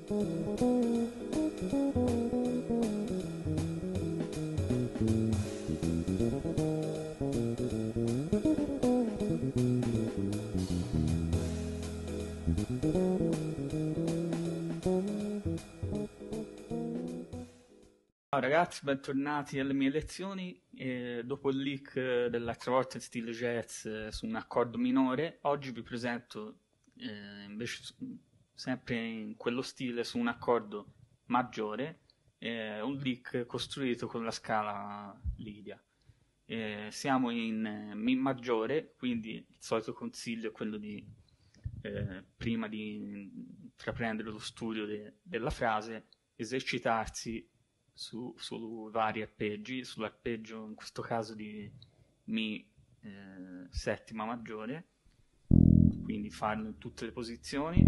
Ciao ragazzi, bentornati alle mie lezioni. Dopo il leak dell'altra volta in stile jazz su un accordo minore, oggi vi presento invece sempre in quello stile su un accordo maggiore, un leak costruito con la scala Lidia. Siamo in Mi maggiore, quindi il solito consiglio è quello di prima di intraprendere lo studio della frase, esercitarsi su vari arpeggi, sull'arpeggio in questo caso di Mi settima maggiore, quindi farlo in tutte le posizioni.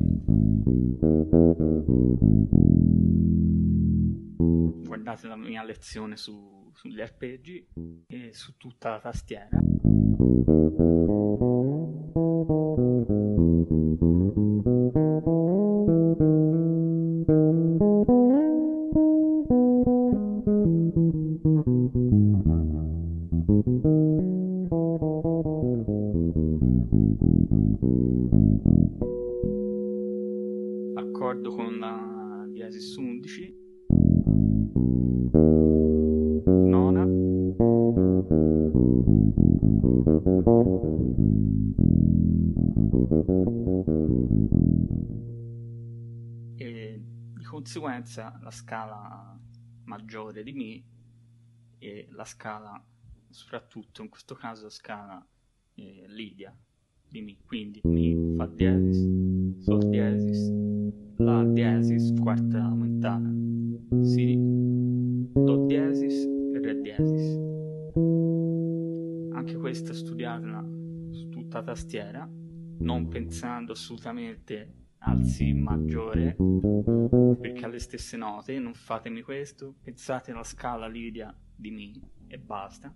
Guardate la mia lezione sugli arpeggi e su tutta la tastiera. Accordo con la diesis 11, nona, e di conseguenza la scala maggiore di Mi e la scala, soprattutto in questo caso la scala Lidia di Mi, quindi Mi, Fa diesis, Sol diesis, La diesis, quarta aumentata, Si, Do diesis e Re diesis. Anche questa studiatela su tutta tastiera, non pensando assolutamente al Si maggiore, perché ha le stesse note, non fatemi questo, pensate alla scala Lidia di Mi e basta.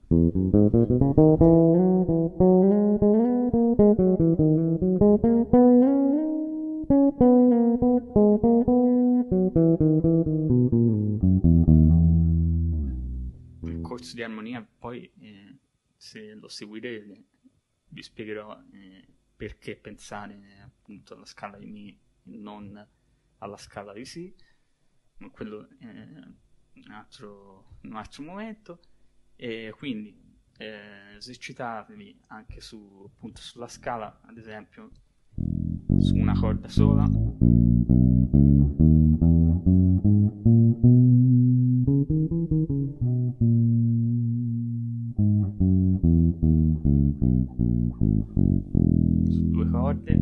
Il corso di armonia poi, se lo seguirete, vi spiegherò perché pensare appunto alla scala di Mi e non alla scala di Si, ma quello è un altro momento. E quindi esercitatevi anche appunto sulla scala, ad esempio su una corda sola, su due corde,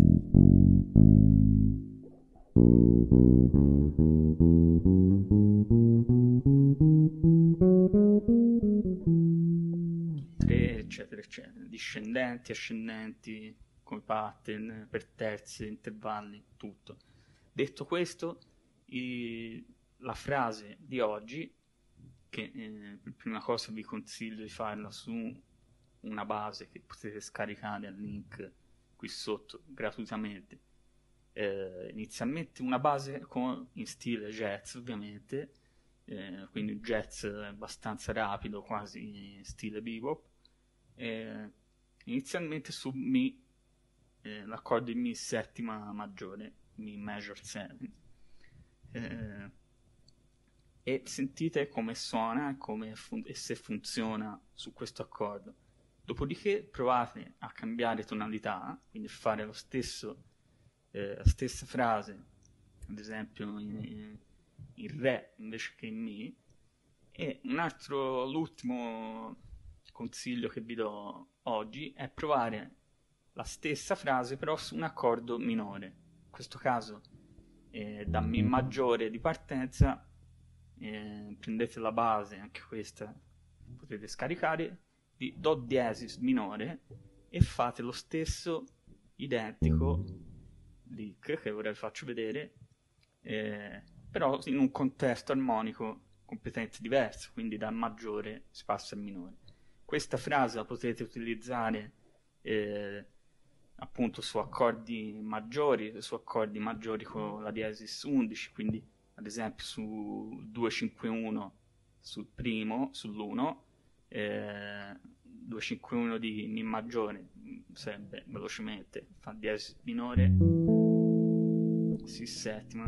tre, eccetera eccetera, discendenti, ascendenti, come pattern, per terzi, intervalli, tutto. Detto questo, la frase di oggi, che per prima cosa vi consiglio di farla su una base che potete scaricare al link qui sotto gratuitamente. Inizialmente una base in stile jazz, ovviamente, quindi un jazz abbastanza rapido, quasi in stile bebop. Inizialmente su Mi, l'accordo di Mi settima maggiore, Mi major 7, e sentite come suona e se funziona su questo accordo. Dopodiché provate a cambiare tonalità, quindi fare la stessa frase, ad esempio in Re invece che in Mi. E l'ultimo consiglio che vi do oggi è provare la stessa frase però su un accordo minore. In questo caso da Mi maggiore di partenza prendete la base, anche questa potete scaricare, di Do diesis minore e fate lo stesso identico lick che ora vi faccio vedere, però in un contesto armonico completamente diverso, quindi da maggiore si passa al minore. Questa frase la potete utilizzare appunto su accordi maggiori con la diesis 11, quindi ad esempio su 251 sul primo, sull'1, 251 di Mi maggiore sarebbe velocemente Fa diesis minore, Si settima,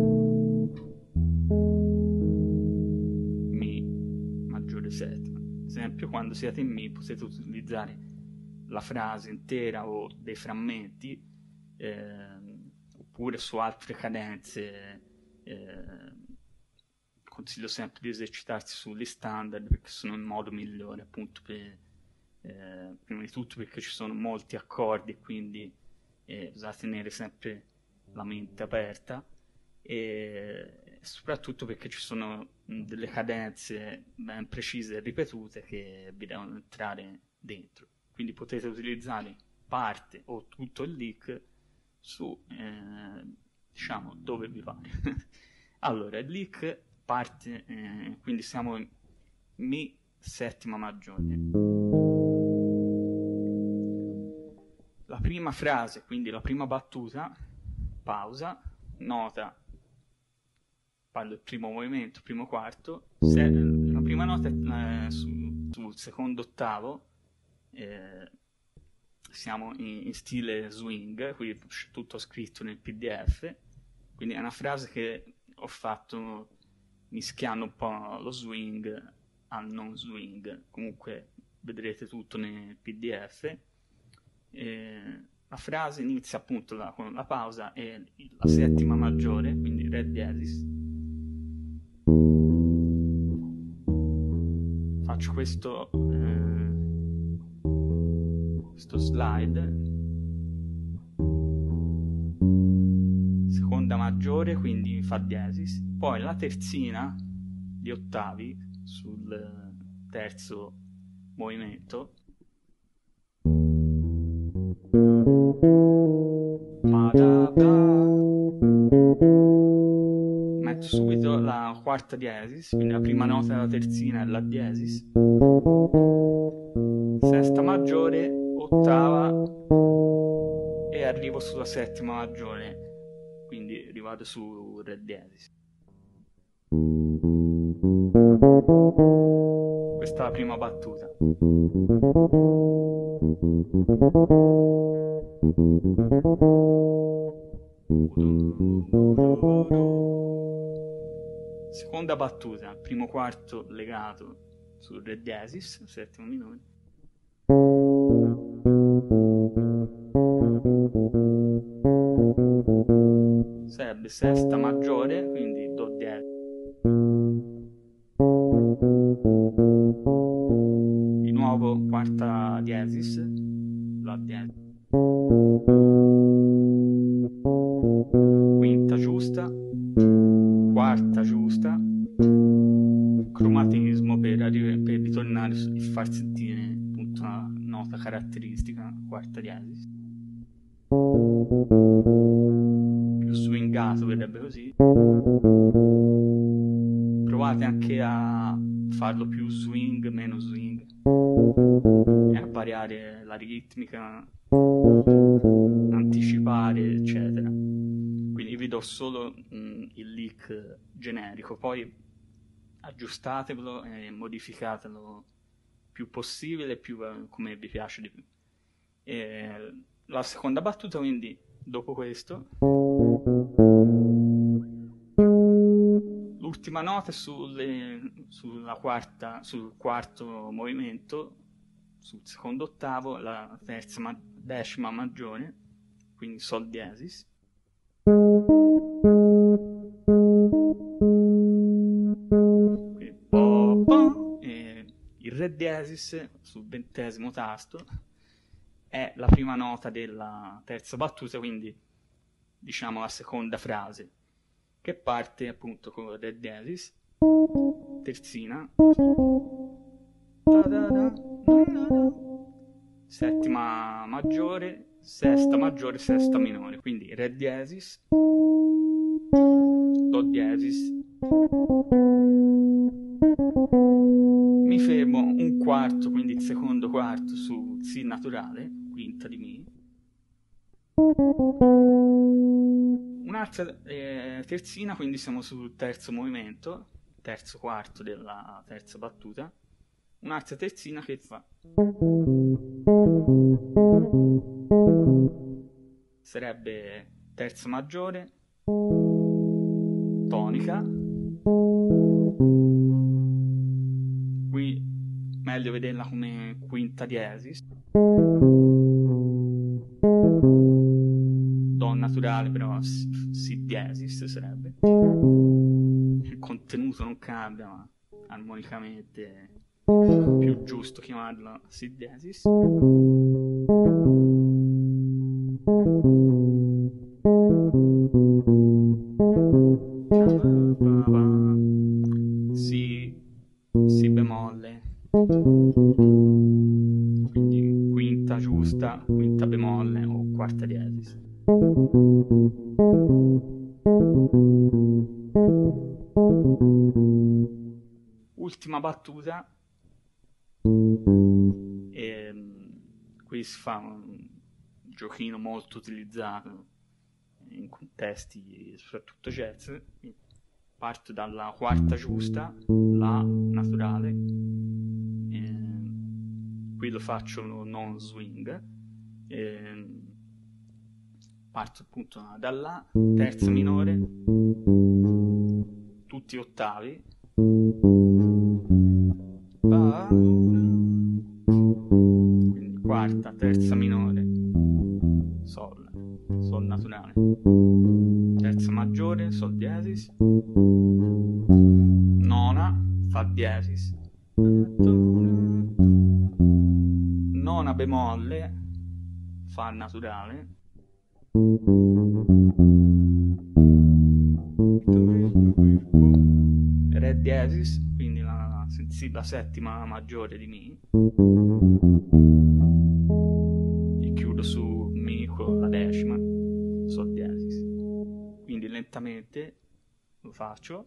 Mi maggiore settima. Ad esempio, quando siete in Mi potete utilizzare la frase intera o dei frammenti, oppure su altre cadenze. Consiglio sempre di esercitarsi sugli standard, perché sono il modo migliore, appunto, prima di tutto perché ci sono molti accordi e quindi bisogna tenere sempre la mente aperta, e soprattutto perché ci sono delle cadenze ben precise e ripetute che vi devono entrare dentro. Quindi potete utilizzare parte o tutto il lick su diciamo dove vi pare. Allora, il lick parte, quindi siamo in Mi settima maggiore. La prima frase, quindi la prima battuta, pausa, nota, parlo del primo movimento, primo quarto, la prima nota è sul secondo ottavo, siamo in stile swing, qui tutto scritto nel PDF, quindi è una frase che ho fatto mischiando un po' lo swing al non swing, comunque vedrete tutto nel PDF. La frase inizia appunto con la pausa e la settima maggiore, quindi Re diesis. Faccio questo slide. Seconda maggiore, quindi Fa diesis. Poi la terzina di ottavi sul terzo movimento. Metto subito la quarta diesis, quindi la prima nota della terzina è la diesis, sesta maggiore, ottava e arrivo sulla settima maggiore, quindi rivado su Re diesis. Questa è la prima battuta. Seconda battuta, primo quarto legato sul Re diesis, settimo minore. Sarebbe sesta maggiore, quindi Do diesis. Di nuovo quarta diesis, La diesis. Quinta giusta, quarta giusta, cromatismo per ritornare e far sentire appunto una nota caratteristica, quarta diesis. Più swingato verrebbe così. Provate anche a farlo più swing, meno swing, e a variare la ritmica, anticipare, eccetera. Quindi vi do solo il lick generico, poi aggiustatelo e modificatelo più possibile, più come vi piace di più. E la seconda battuta, quindi dopo questo, l'ultima nota è sul quarto movimento, sul secondo ottavo, la terza decima maggiore, quindi Sol diesis. Quindi e il Re diesis sul 20° tasto è la prima nota della terza battuta, quindi diciamo la seconda frase, che parte appunto con Re diesis, terzina, settima maggiore, sesta maggiore, sesta minore, quindi Re diesis, Do diesis, mi fermo un quarto, quindi il secondo quarto su Si naturale, quinta di Mi, Un'altra terzina, quindi siamo sul terzo movimento, terzo quarto della terza battuta. Un'altra terzina che fa, sarebbe terza maggiore, tonica. Qui meglio vederla come quinta diesis, do naturale, però si diesis sarebbe. Il contenuto non cambia, ma armonicamente è più giusto chiamarlo si diesis. Si bemolle, quindi quinta giusta, quinta bemolle o quarta diesis. Ultima battuta, e qui si fa un giochino molto utilizzato in contesti soprattutto jazz. Parto dalla quarta giusta, la naturale, qui lo faccio non swing, parto appunto dalla terza minore, tutti ottavi, quindi quarta, terza minore, sol naturale, terza maggiore, sol diesis, nona, fa diesis, nona bemolle, fa naturale, re diesis, quindi la settima maggiore di Mi, e chiudo su Mi con la decima, sol diesis. Quindi lentamente lo faccio.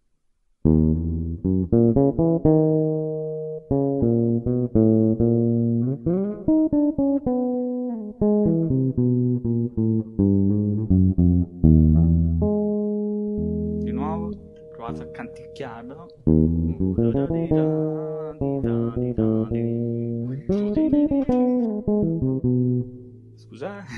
Di nuovo, provate a canticchiarlo. Scusate.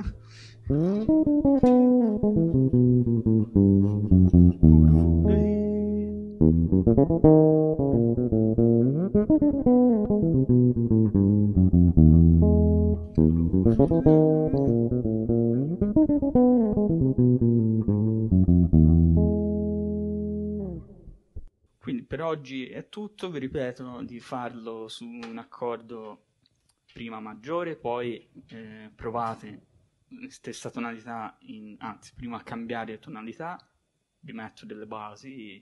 Quindi per oggi è tutto, vi ripeto di farlo su un accordo prima maggiore, poi provate stessa tonalità, anzi prima a cambiare tonalità, vi metto delle basi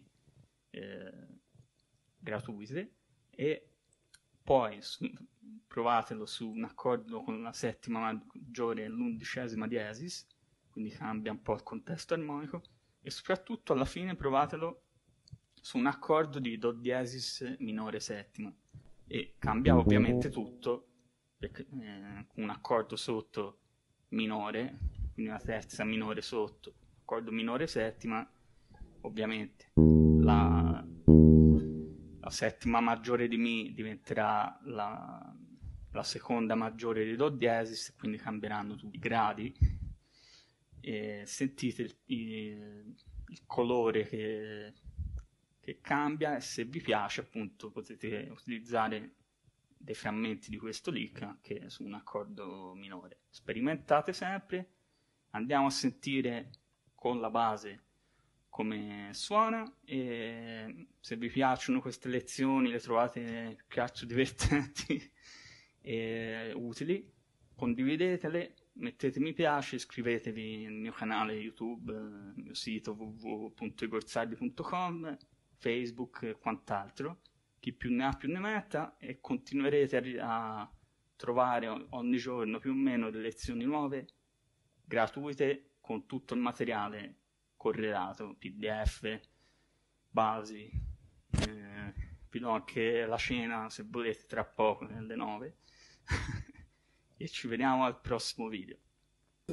gratuite, e poi provatelo su un accordo con la settima maggiore e l'undicesima diesis, quindi cambia un po' il contesto armonico, e soprattutto alla fine provatelo su un accordo di do diesis minore settima, e cambia ovviamente tutto, perché un accordo sotto minore, quindi una terza minore sotto, accordo minore settima, ovviamente la settima maggiore di Mi diventerà la seconda maggiore di do diesis, quindi cambieranno tutti i gradi, e sentite il colore che cambia, e se vi piace appunto potete utilizzare dei frammenti di questo lick anche su un accordo minore. Sperimentate sempre, andiamo a sentire con la base come suona, e se vi piacciono queste lezioni, le trovate più divertenti e utili, condividetele, mettete mi piace, iscrivetevi nel mio canale YouTube, il mio sito www.igorsardi.com, Facebook e quant'altro. Chi più ne ha più ne metta, e continuerete a trovare ogni giorno più o meno delle lezioni nuove, gratuite, con tutto il materiale correlato, PDF, basi, vi do anche la cena se volete tra poco, alle 9, e ci vediamo al prossimo video.